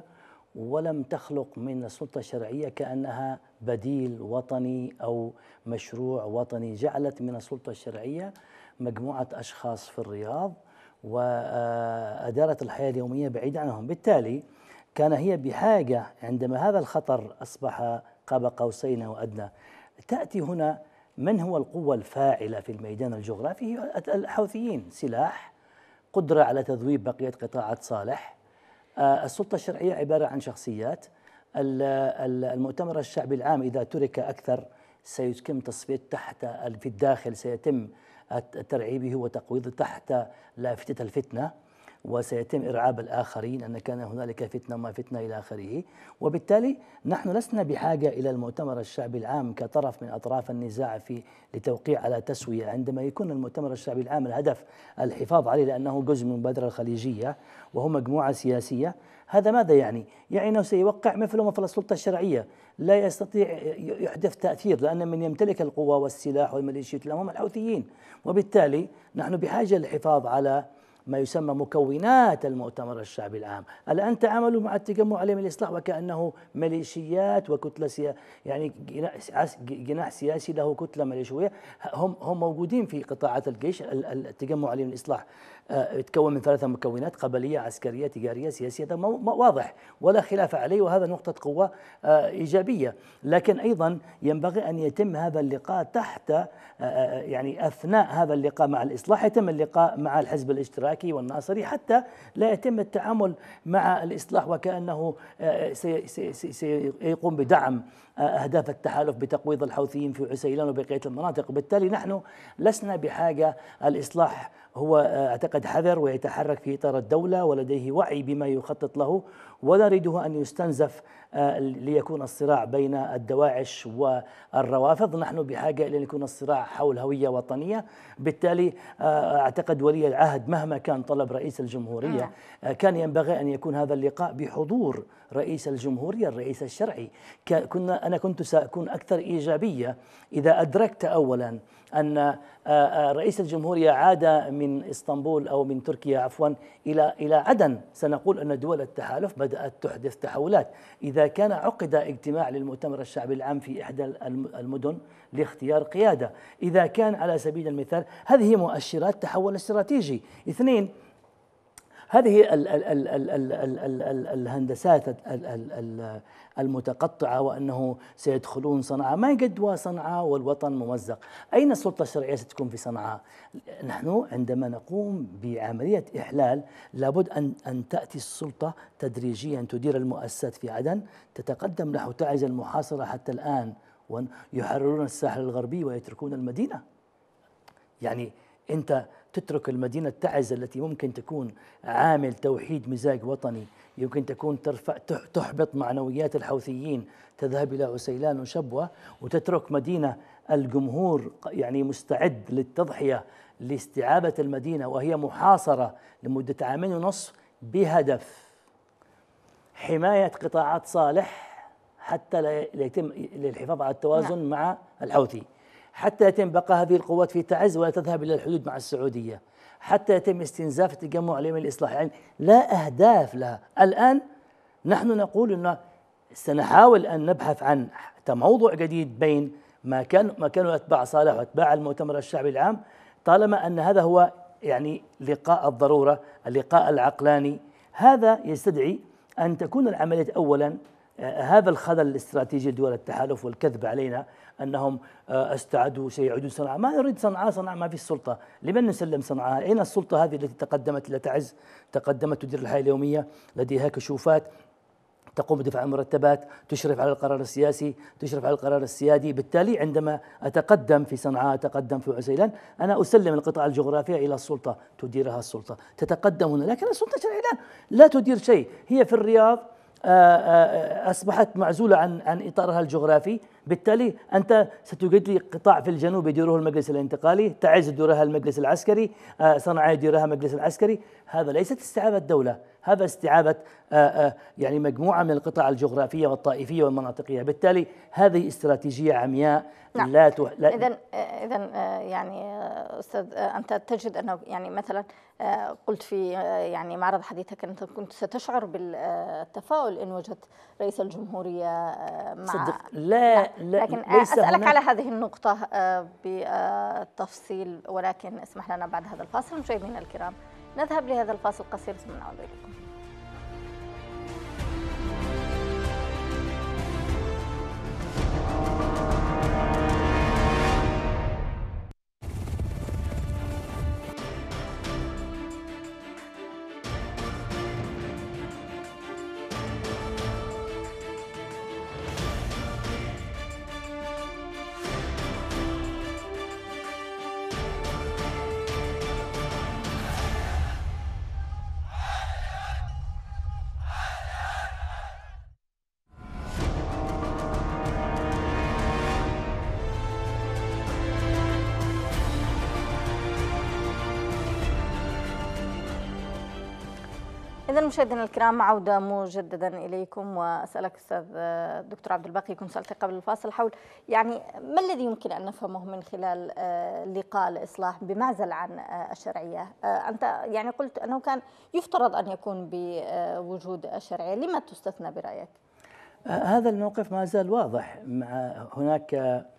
S2: ولم تخلق من السلطة الشرعية كأنها بديل وطني أو مشروع وطني. جعلت من السلطة الشرعية مجموعة أشخاص في الرياض وأدارت الحياة اليومية بعيد عنهم. بالتالي كان هي بحاجة عندما هذا الخطر أصبح قاب قوسين وأدنى، تأتي هنا من هو القوة الفاعلة في الميدان الجغرافي؟ الحوثيين. سلاح، قدرة على تذويب بقية قطاعات صالح. السلطة الشرعية عبارة عن شخصيات. المؤتمر الشعبي العام إذا ترك أكثر سيتم تصفية تحت في الداخل، سيتم ترعيبه وتقويضه تحت لافتة الفتنة، وسيتم إرعاب الآخرين أن كان هنالك فتنة ما فتنة إلى آخره. وبالتالي نحن لسنا بحاجة إلى المؤتمر الشعبي العام كطرف من أطراف النزاع في لتوقيع على تسوية. عندما يكون المؤتمر الشعبي العام الهدف الحفاظ عليه لأنه جزء من المبادرة الخليجية وهو مجموعة سياسية، هذا ماذا يعني؟ يعني أنه سيوقع مثل مثل السلطة الشرعية، لا يستطيع يحدث تأثير لأن من يمتلك القوة والسلاح والميليشيات هم الحوثيين. وبالتالي نحن بحاجة للحفاظ على ما يسمى مكونات المؤتمر الشعبي العام. الآن تعاملوا مع التجمع اليمني للإصلاح وكأنه ميليشيات وكتلة سيا يعني جناح سياسي له كتلة ميليشية. هم هم موجودين في قطاعات الجيش. التجمع اليمني للإصلاح يتكون من ثلاثة مكونات: قبلية، عسكرية، تجارية، سياسية. هذا واضح ولا خلاف عليه، وهذا نقطة قوة إيجابية. لكن أيضا ينبغي أن يتم هذا اللقاء تحت يعني أثناء هذا اللقاء مع الإصلاح يتم اللقاء مع الحزب الاشتراكي والناصري حتى لا يتم التعامل مع الإصلاح وكأنه سيقوم بدعم أهداف التحالف بتقويض الحوثيين في عسيلان وبقية المناطق. وبالتالي نحن لسنا بحاجة. الإصلاح هو أعتقد حذر ويتحرك في إطار الدولة ولديه وعي بما يخطط له، ولا نريده أن يستنزف ليكون الصراع بين الدواعش والروافض. نحن بحاجة إلى أن يكون الصراع حول هوية وطنية. بالتالي أعتقد ولي العهد مهما كان طلب رئيس الجمهورية كان ينبغي أن يكون هذا اللقاء بحضور رئيس الجمهورية الرئيس الشرعي. كنا أنا كنت سأكون أكثر إيجابية إذا أدركت أولا أن رئيس الجمهورية عاد من اسطنبول أو من تركيا عفوا إلى إلى عدن. سنقول أن دول التحالف بدأت تحدث تحولات. إذا كان عقد اجتماع للمؤتمر الشعبي العام في إحدى المدن لاختيار قيادة، إذا كان على سبيل المثال، هذه مؤشرات تحول استراتيجي. اثنين، هذه ال ال ال ال ال ال ال ال الهندسات المتقطعة وأنه سيدخلون صنعاء، ما يقدوا صنعاء والوطن ممزق. أين السلطة الشرعية ستكون في صنعاء؟ نحن عندما نقوم بعملية إحلال لابد أن أن تأتي السلطة تدريجيا تدير المؤسسات في عدن، تتقدم نحو تعز المحاصرة. حتى الآن يحررون الساحل الغربي ويتركون المدينة. يعني أنت تترك المدينة تعز التي ممكن تكون عامل توحيد مزاج وطني، يمكن تكون ترفع تحبط معنويات الحوثيين، تذهب إلى عسيلان وشبوة، وتترك مدينة الجمهور يعني مستعد للتضحية لاستعابة المدينة وهي محاصرة لمدة عامين ونصف بهدف حماية قطاعات صالح حتى لا يتم للحفاظ على التوازن مع الحوثي، حتى يتم بقاء هذه القوات في تعز ولا تذهب إلى الحدود مع السعودية، حتى يتم استنزاف التجمع اليمني للإصلاح. يعني لا أهداف لها. الآن نحن نقول أن سنحاول أن نبحث عن تموضع جديد بين ما كان ما كانوا أتباع صالح وأتباع المؤتمر الشعبي العام، طالما أن هذا هو يعني لقاء الضرورة، اللقاء العقلاني. هذا يستدعي أن تكون العملية أولا هذا الخلل الاستراتيجي دول التحالف والكذب علينا أنهم استعدوا سيعودون صنعاء. ما نريد صنعاء، صنعاء ما في السلطة. لمن نسلم صنعاء؟ أين السلطة هذه التي تقدمت إلى تعز، تقدمت تدير الحياة اليومية، لديها كشوفات، تقوم بدفع المرتبات، تشرف على القرار السياسي، تشرف على القرار السيادي. بالتالي عندما أتقدم في صنعاء، أتقدم في عسيلان، أنا أسلم القطاع الجغرافية إلى السلطة تديرها السلطة، تتقدم هنا. لكن السلطة الشرعية لا تدير شيء. هي في الرياض أصبحت معزولة عن عن إطارها الجغرافي، بالتالي أنت ستوجد لي قطاع في الجنوب يديره المجلس الانتقالي، تعز يديرها المجلس العسكري، صنعاء يديرها المجلس العسكري. هذا ليست استعابة دولة، هذا استعابة يعني مجموعة من القطع الجغرافية والطائفية والمناطقية. بالتالي هذه استراتيجية عمياء.
S1: نعم.
S2: لا تح... لا
S1: إذن إذن يعني أستاذ أنت تجد أنه يعني مثلا قلت في يعني معرض حديثك أنت كنت ستشعر بالتفاؤل إن وجدت رئيس الجمهورية مع
S2: صدق لا, لا
S1: لكن
S2: ليس
S1: أسألك
S2: هناك...
S1: على هذه النقطة بالتفصيل، ولكن اسمح لنا بعد هذا الفاصل. مشاهدينا الكرام نذهب لهذا الفاصل القصير ثم نعود إليكم. إذا مشاهدينا الكرام عودة مجددا إليكم، وأسألك أستاذ الدكتور عبد الباقي، كنت سألتك قبل الفاصل حول يعني ما الذي يمكن أن نفهمه من خلال لقاء الإصلاح بمعزل عن الشرعية. أنت يعني قلت أنه كان يفترض أن يكون بوجود الشرعية، لما تستثنى برأيك؟
S2: هذا الموقف ما زال واضح. مع هناك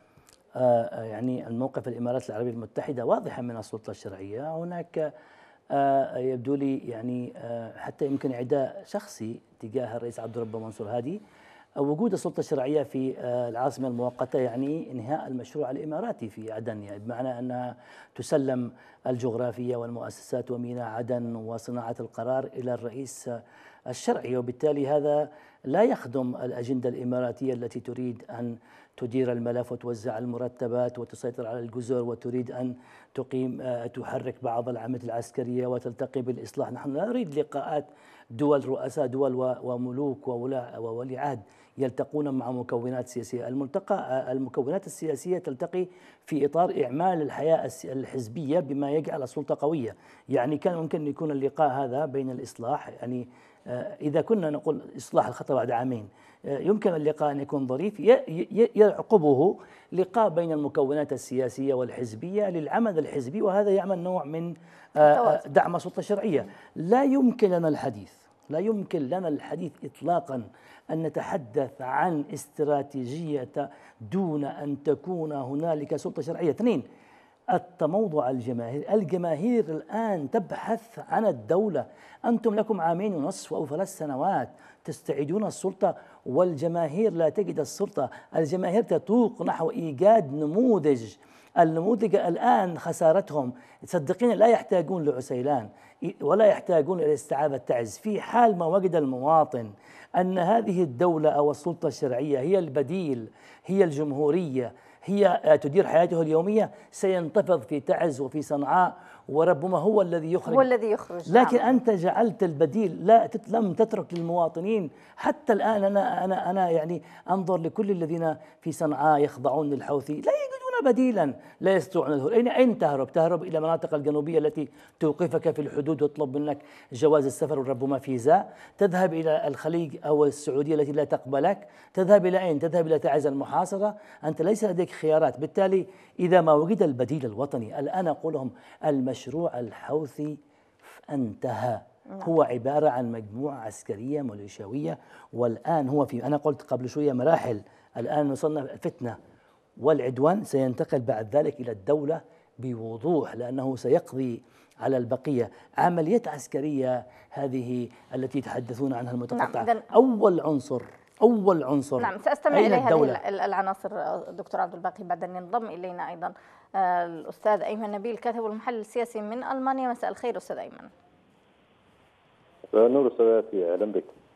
S2: يعني الموقف الإمارات العربية المتحدة واضحة من السلطة الشرعية. هناك آه يبدو لي يعني آه حتى يمكن عداء شخصي تجاه الرئيس عبد الرب منصور هادي. وجود السلطة الشرعية في آه العاصمة المؤقتة يعني إنهاء المشروع الإماراتي في عدن، يعني بمعنى أنها تسلم الجغرافية والمؤسسات وميناء عدن وصناعة القرار إلى الرئيس الشرعي، وبالتالي هذا لا يخدم الأجندة الإماراتية التي تريد أن تدير الملف وتوزع المرتبات وتسيطر على الجزر، وتريد أن تقيم تحرك بعض الأعمدة العسكرية وتلتقي بالإصلاح. نحن لا نريد لقاءات دول رؤساء دول وملوك وولي عهد يلتقون مع مكونات سياسية. الملتقى المكونات السياسية تلتقي في إطار إعمال الحياة الحزبية بما يجعل السلطة قوية. يعني كان ممكن يكون اللقاء هذا بين الإصلاح، يعني إذا كنا نقول إصلاح الخطأ بعد عامين، يمكن اللقاء أن يكون ظريف يعقبه لقاء بين المكونات السياسية والحزبية للعمل الحزبي، وهذا يعمل نوع من دعم السلطة الشرعية. لا يمكن لنا الحديث لا يمكن لنا الحديث إطلاقا أن نتحدث عن استراتيجية دون أن تكون هنالك سلطة شرعية. اثنين، التموضع الجماهيري. الجماهير الآن تبحث عن الدولة. أنتم لكم عامين ونصف أو ثلاث سنوات تستعيدون السلطة والجماهير لا تجد السلطة. الجماهير تتوق نحو إيجاد نموذج. النموذج الآن خسارتهم. صدقين لا يحتاجون لعسيلان ولا يحتاجون إلى استعادة تعز. في حال ما وجد المواطن أن هذه الدولة أو السلطة الشرعية هي البديل، هي الجمهورية، هي تدير حياته اليومية، سينتفض في تعز وفي صنعاء، وربما هو الذي يخرج
S1: هو الذي يخرج
S2: لكن
S1: نعم.
S2: أنت جعلت البديل، لا لم تترك للمواطنين. حتى الآن أنا أنا أنا يعني أنظر لكل الذين في صنعاء يخضعون للحوثي لا يجدون بديلا، لا يستطيعون الهروب. أين أين تهرب؟ تهرب إلى المناطق الجنوبية التي توقفك في الحدود وتطلب منك جواز السفر وربما فيزا، تذهب إلى الخليج أو السعودية التي لا تقبلك، تذهب إلى أين؟ تذهب إلى تعز المحاصرة. أنت ليس لديك خيارات. بالتالي إذا ما وجد البديل الوطني، الآن أقول لهم المشروع الحوثي انتهى. هو عبارة عن مجموعة عسكرية ميليشياوية، والآن هو في أنا قلت قبل شوية مراحل. الآن وصلنا فتنة، والعدوان سينتقل بعد ذلك إلى الدولة بوضوح، لأنه سيقضي على البقية. عمليات عسكرية هذه التي يتحدثون عنها المتقطعة.
S1: نعم.
S2: أول عنصر أول عنصر
S1: نعم، سأستمع إلى هذه العناصر دكتور عبد الباقي بعد أن ينضم إلينا أيضا الأستاذ أيمن نبيل كاتب المحلل السياسي من ألمانيا. مساء الخير أستاذ أيمن.
S6: نور الساداتي، أهلا بك.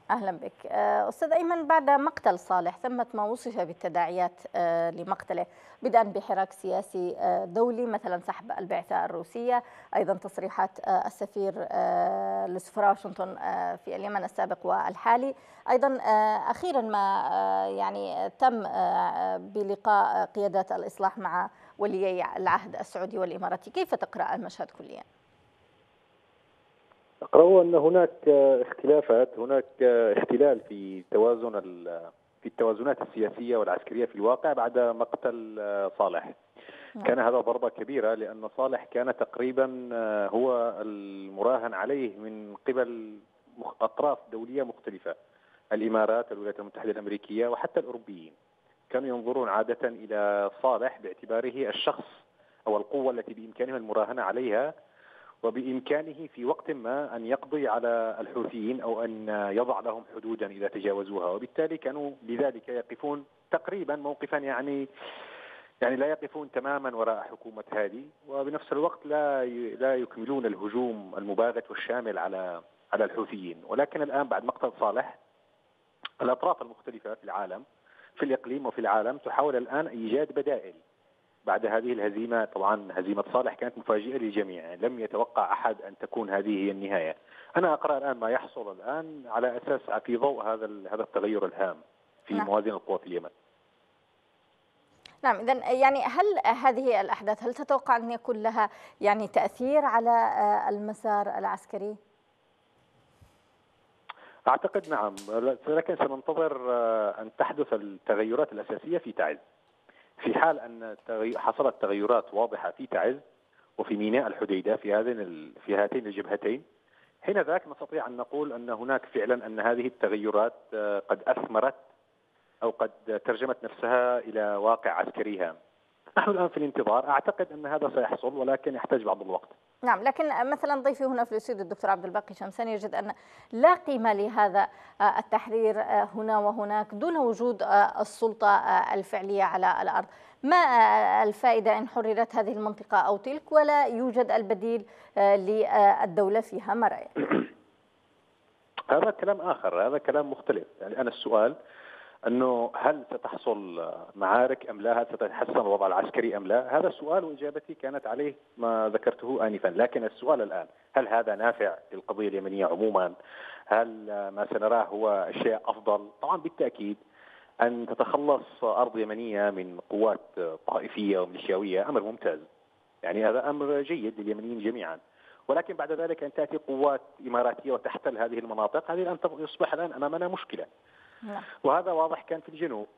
S1: أهلا بك أستاذ أيمن. بعد مقتل صالح ثمة ما وصف بالتداعيات لمقتله، بدءا بحراك سياسي دولي مثلا سحب البعثة الروسية، أيضا تصريحات السفير لسفراء واشنطن في اليمن السابق والحالي، أيضا أخيرا ما يعني تم بلقاء قيادات الإصلاح مع وليي العهد السعودي والإماراتي. كيف تقرأ المشهد كليا؟
S6: أقرأ أن هناك اختلافات، هناك اختلال في توازن في التوازنات السياسية والعسكرية في الواقع بعد مقتل صالح. كان هذا ضربة كبيرة، لأن صالح كان تقريبا هو المراهن عليه من قبل أطراف دولية مختلفة، الإمارات، الولايات المتحدة الأمريكية، وحتى الأوروبيين. كانوا ينظرون عادة إلى صالح باعتباره الشخص أو القوة التي بإمكانهم المراهنة عليها، وبإمكانه في وقت ما أن يقضي على الحوثيين أو أن يضع لهم حدودا إذا تجاوزوها، وبالتالي كانوا لذلك يقفون تقريبا موقفا يعني يعني لا يقفون تماما وراء حكومة هادي، وبنفس الوقت لا لا يكملون الهجوم المباغت والشامل على على الحوثيين. ولكن الآن بعد مقتل صالح الأطراف المختلفة في العالم، في الإقليم وفي العالم، تحاول الآن إيجاد بدائل بعد هذه الهزيمة. طبعا هزيمة صالح كانت مفاجئة للجميع، لم يتوقع أحد أن تكون هذه هي النهاية. أنا أقرأ الآن ما يحصل الآن على أساس في ضوء هذا هذا التغير الهام في نعم. موازين القوى في اليمن.
S1: نعم، إذن يعني هل هذه الأحداث هل تتوقع أن يكون لها يعني تأثير على المسار العسكري؟
S6: أعتقد نعم، لكن سننتظر أن تحدث التغيرات الأساسية في تعز. في حال أن حصلت تغيرات واضحة في تعز وفي ميناء الحديدة في هذين في هاتين الجبهتين، حين ذاك نستطيع أن نقول أن هناك فعلا أن هذه التغيرات قد أثمرت أو قد ترجمت نفسها إلى واقع عسكري هام. نحن الآن في الانتظار، أعتقد أن هذا سيحصل ولكن يحتاج بعض الوقت.
S1: نعم، لكن مثلا ضيفي هنا في الاستوديو الدكتور عبد الباقي شمسان يجد أن لا قيمة لهذا التحرير هنا وهناك دون وجود السلطة الفعلية على الأرض. ما الفائدة إن حررت هذه المنطقة أو تلك ولا يوجد البديل للدولة فيها؟ ما رأيك؟
S6: هذا كلام آخر، هذا كلام مختلف. يعني أنا السؤال أنه هل ستحصل معارك أم لا؟ هل ستتحسن الوضع العسكري أم لا؟ هذا السؤال وإجابتي كانت عليه ما ذكرته آنفا. لكن السؤال الآن، هل هذا نافع للقضية اليمنية عموما؟ هل ما سنراه هو شيء أفضل؟ طبعا بالتأكيد أن تتخلص أرض يمنية من قوات طائفية وميليشياوية أمر ممتاز، يعني هذا أمر جيد لليمنيين جميعا. ولكن بعد ذلك أن تأتي قوات إماراتية وتحتل هذه المناطق، هذه الآن يصبح الآن أمامنا مشكلة. وهذا واضح كان في الجنوب،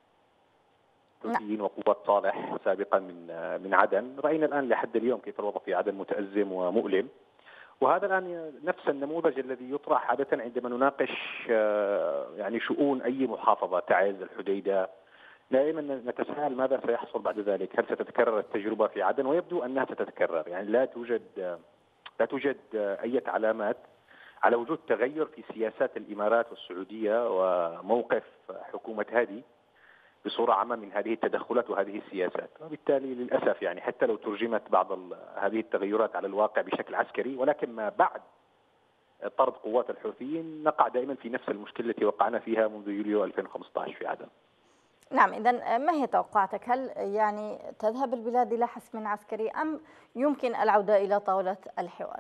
S6: الحوثيين وقوات صالح سابقا من من عدن. رأينا الآن لحد اليوم كيف الوضع في عدن متأزم ومؤلم. وهذا الآن نفس النموذج الذي يطرح عادة عندما نناقش يعني شؤون أي محافظة، تعز، الحديدة. دائما نتساءل ماذا سيحصل بعد ذلك؟ هل ستتكرر التجربة في عدن؟ ويبدو أنها ستتكرر. يعني لا توجد لا توجد أي علامات على وجود تغير في سياسات الإمارات والسعودية وموقف حكومة هادي بصورة عامة من هذه التدخلات وهذه السياسات. وبالتالي للأسف يعني حتى لو ترجمت بعض هذه التغيرات على الواقع بشكل عسكري، ولكن ما بعد طرد قوات الحوثيين نقع دائما في نفس المشكلة التي وقعنا فيها منذ يوليو ألفين وخمسة عشر في عدن.
S1: نعم، إذن ما هي توقعاتك؟ هل يعني تذهب البلاد إلى حسم عسكري أم يمكن العودة إلى طاولة الحوار؟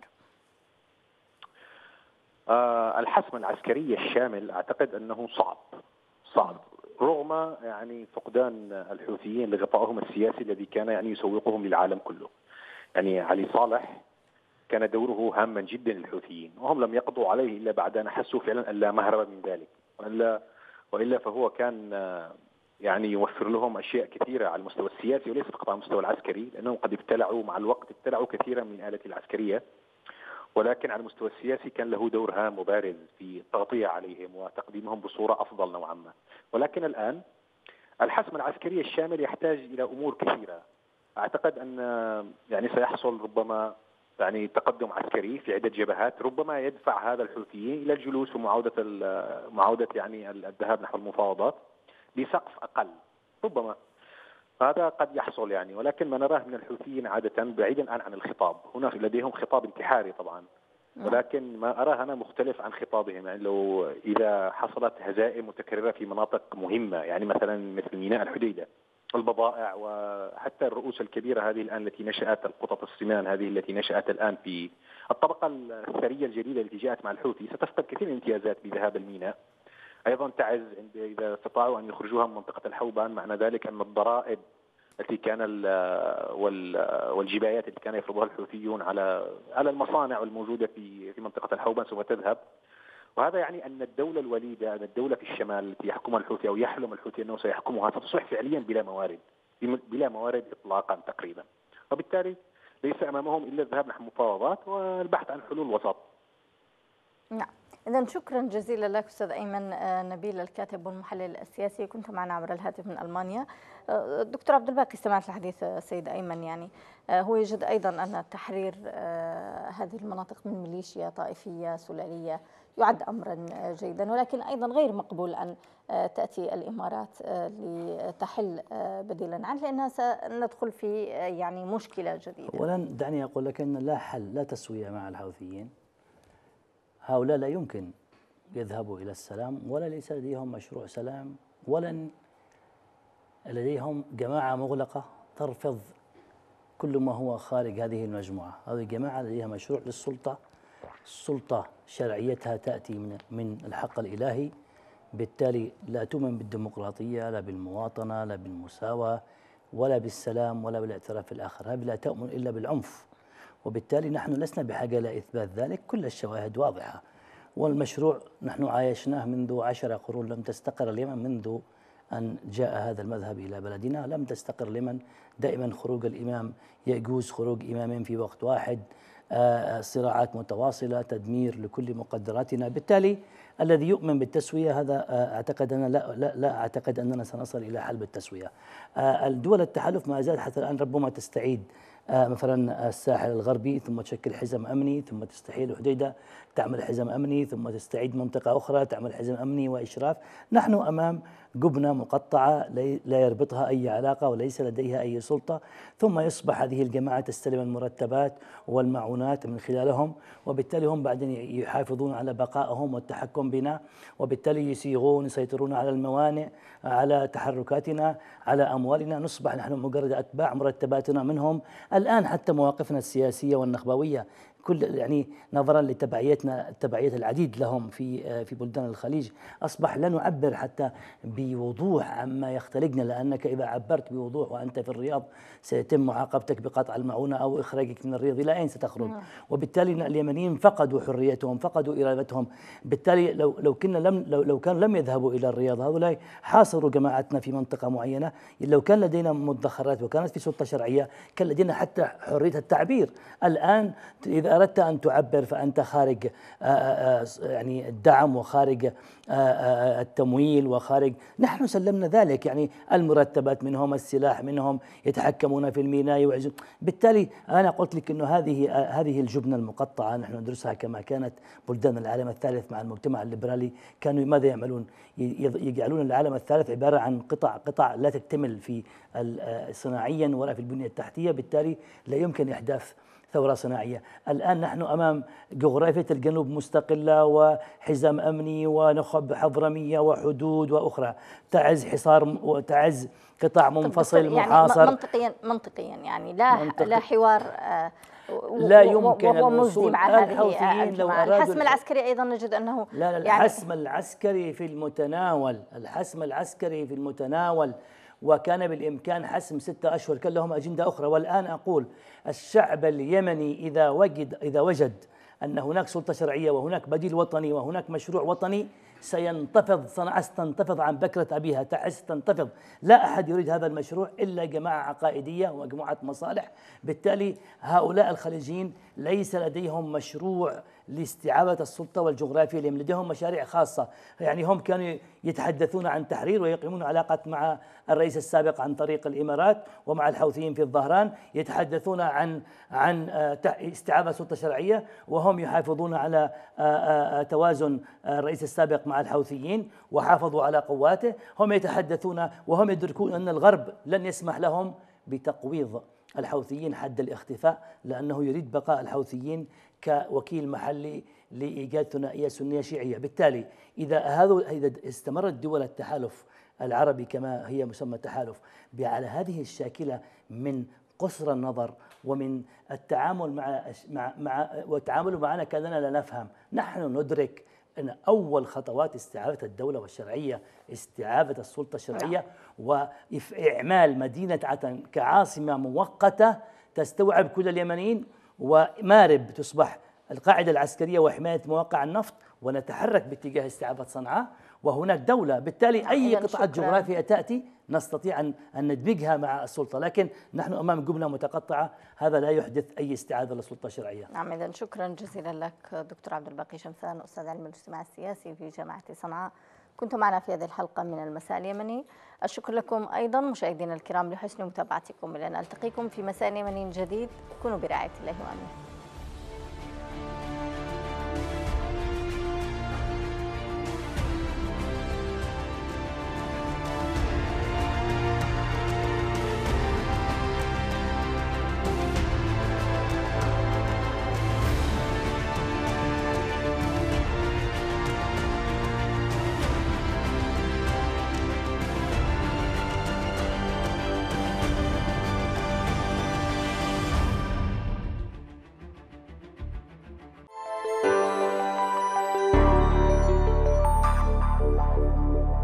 S6: آه الحسم العسكري الشامل أعتقد أنه صعب صعب رغم يعني فقدان الحوثيين لغطائهم السياسي الذي كان يعني يسوقهم للعالم كله. يعني علي صالح كان دوره هاما جدا للحوثيين، وهم لم يقضوا عليه إلا بعد أن حسوا فعلا أن لا مهرب من ذلك، وإلا وإلا فهو كان يعني يوفر لهم أشياء كثيرة على المستوى السياسي وليس فقط على المستوى العسكري، لأنهم قد ابتلعوا مع الوقت ابتلعوا كثيرا من آلة العسكرية، ولكن على المستوى السياسي كان له دور هام وبارز في التغطية عليهم وتقديمهم بصورة أفضل نوعا ما. ولكن الآن الحسم العسكري الشامل يحتاج إلى أمور كثيرة. أعتقد أن يعني سيحصل ربما يعني تقدم عسكري في عدة جبهات، ربما يدفع هذا الحوثيين إلى الجلوس ومعاودة معاودة يعني الذهاب نحو المفاوضات بسقف أقل، ربما هذا قد يحصل يعني. ولكن ما نراه من الحوثيين عادة بعيدا الآن عن الخطاب، هناك لديهم خطاب انتحاري طبعا ولكن ما أراه أنا مختلف عن خطابهم. يعني لو إذا حصلت هزائم متكررة في مناطق مهمة، يعني مثلا مثل ميناء الحديدة، البضائع وحتى الرؤوس الكبيرة هذه الآن التي نشأت، القطط السمان هذه التي نشأت الآن في الطبقة الثرية الجديدة التي جاءت مع الحوثي، ستفقد كثير من الامتيازات بذهاب الميناء. أيضا تعز إذا استطاعوا أن يخرجوها من منطقة الحوبان، معنى ذلك أن الضرائب التي كان والجبايات التي كان يفرضها الحوثيون على على المصانع الموجودة في في منطقة الحوبان سوف تذهب. وهذا يعني أن الدولة الوليدة، أن الدولة في الشمال التي يحكمها الحوثي أو يحلم الحوثي أنه سيحكمها، ستصبح فعليا بلا موارد، بلا موارد إطلاقا تقريبا. وبالتالي ليس أمامهم إلا الذهاب نحو مفاوضات والبحث عن حلول وسط.
S1: نعم، إذا شكرا جزيلا لك أستاذ أيمن نبيل، الكاتب والمحلل السياسي، كنت معنا عبر الهاتف من ألمانيا. دكتور عبد الباقي، استمعت لحديث السيد أيمن، يعني هو يجد أيضا أن تحرير هذه المناطق من ميليشيا طائفية سلالية يعد أمرا جيدا، ولكن أيضا غير مقبول أن تأتي الإمارات لتحل بديلا عنه، لأنها سندخل في يعني مشكلة جديدة.
S2: ولن دعني أقول لك أن لا حل، لا تسوية مع الحوثيين. هؤلاء لا يمكن يذهبوا إلى السلام، ولا ليس لديهم مشروع سلام، ولا لديهم جماعة مغلقة ترفض كل ما هو خارج هذه المجموعة. هذه الجماعة لديها مشروع للسلطة، السلطة شرعيتها تأتي من من الحق الإلهي، بالتالي لا تؤمن بالديمقراطية، لا بالمواطنة، لا بالمساواة، ولا بالسلام، ولا بالاعتراف بالآخر. هذه لا تؤمن إلا بالعنف، وبالتالي نحن لسنا بحاجة لإثبات ذلك، كل الشواهد واضحة. والمشروع نحن عايشناه منذ عشر قرون، لم تستقر اليمن منذ أن جاء هذا المذهب إلى بلدنا، لم تستقر اليمن. دائما خروج الإمام يجوز خروج إمامين في وقت واحد، صراعات متواصلة، تدمير لكل مقدراتنا. بالتالي الذي يؤمن بالتسوية هذا أعتقد أنا لا, لا, لا أعتقد أننا سنصل إلى حل بالتسوية. الدول التحالف ما زالت حتى الآن ربما تستعيد مثلا الساحل الغربي، ثم تشكل حزم أمني، ثم تستحيل حديدة تعمل حزم أمني، ثم تستعيد منطقة أخرى تعمل حزم أمني وإشراف. نحن أمام جبنة مقطعة لا يربطها أي علاقة وليس لديها أي سلطة، ثم يصبح هذه الجماعة تستلم المرتبات والمعونات من خلالهم، وبالتالي هم بعدين يحافظون على بقائهم والتحكم بنا، وبالتالي يسيغون يسيطرون على الموانئ، على تحركاتنا، على أموالنا. نصبح نحن مجرد أتباع مرتباتنا منهم. الآن حتى مواقفنا السياسية والنخبوية كل يعني نظرا لتبعيتنا تبعية العديد لهم في في بلدان الخليج، أصبح لا نعبر حتى بوضوح عما يختلقنا، لأنك إذا عبرت بوضوح وأنت في الرياض سيتم معاقبتك بقطع المعونة أو إخراجك من الرياض. إلى أين ستخرج؟ وبالتالي اليمنيين فقدوا حريتهم، فقدوا إرادتهم. بالتالي لو لو كنا لم لو, لو كانوا لم يذهبوا إلى الرياض، هؤلاء حاصروا جماعتنا في منطقة معينة. لو كان لدينا مدخرات وكانت في سلطة شرعية كان لدينا حتى حرية التعبير. الآن إذا أردت أن تعبر فأنت خارج يعني الدعم وخارج التمويل وخارج، نحن سلمنا ذلك، يعني المرتبات منهم، السلاح منهم، يتحكمون في الميناء ويعزون. بالتالي أنا قلت لك أنه هذه هذه الجبنة المقطعة نحن ندرسها كما كانت بلدان العالم الثالث مع المجتمع الليبرالي. كانوا ماذا يعملون؟ يجعلون العالم الثالث عبارة عن قطع قطع لا تكتمل في صناعيا ولا في البنية التحتية، بالتالي لا يمكن إحداث ثورة صناعية. الآن نحن أمام جغرافية الجنوب مستقلة وحزام أمني ونخب حضرمية وحدود وأخرى، تعز حصار وتعز قطاع منفصل يعني محاصر.
S1: منطقيا منطقيا يعني لا منطقي. لا حوار آه
S2: لا يمكن الوصول.
S1: مع الحوثيين لو أرادوا الحسم العسكري أيضا نجد أنه
S2: لا لا الحسم يعني العسكري في المتناول، الحسم العسكري في المتناول، وكان بالإمكان حسم ستة أشهر، كان لهم أجندة أخرى. والآن أقول الشعب اليمني إذا وجد إذا وجد أن هناك سلطة شرعية وهناك بديل وطني وهناك مشروع وطني سينتفض. صنعاء ستنتفض عن بكرة أبيها، تعز تنتفض. لا أحد يريد هذا المشروع إلا جماعة عقائدية ومجموعة مصالح. بالتالي هؤلاء الخليجيين ليس لديهم مشروع لاستعادة السلطة والجغرافيا، لهم لديهم مشاريع خاصة. يعني هم كانوا يتحدثون عن تحرير ويقيمون علاقات مع الرئيس السابق عن طريق الإمارات ومع الحوثيين في الظهران، يتحدثون عن عن استعادة سلطة شرعية وهم يحافظون على توازن الرئيس السابق مع الحوثيين وحافظوا على قواته. هم يتحدثون وهم يدركون أن الغرب لن يسمح لهم بتقويض الحوثيين حد الاختفاء، لأنه يريد بقاء الحوثيين كوكيل محلي لإيجاد ثنائية سنية شيعية. بالتالي إذا هذا إذا استمرت دول التحالف العربي كما هي مسمى تحالف على هذه الشاكلة من قصر النظر ومن التعامل مع مع مع والتعامل معنا كأننا لا نفهم، نحن ندرك أن أول خطوات استعادة الدولة والشرعية استعادة السلطة الشرعية وإعمال مدينة عدن كعاصمة مؤقتة تستوعب كل اليمنيين، ومارب تصبح القاعدة العسكرية وحماية مواقع النفط، ونتحرك باتجاه استعادة صنعاء وهناك دولة. بالتالي أي قطعة جغرافية تأتي نستطيع أن ندمجها مع السلطة، لكن نحن أمام جملة متقطعة، هذا لا يحدث أي استعادة للسلطة الشرعية.
S1: نعم، إذن شكرا جزيلا لك دكتور عبد الباقي شمسان، أستاذ علم الاجتماع السياسي في جامعة صنعاء، كنت معنا في هذه الحلقة من المساء اليمني. الشكر لكم أيضا مشاهدينا الكرام لحسن متابعتكم، إلى أن ألتقيكم في مساء يمني جديد، كونوا برعاية الله وأمنه.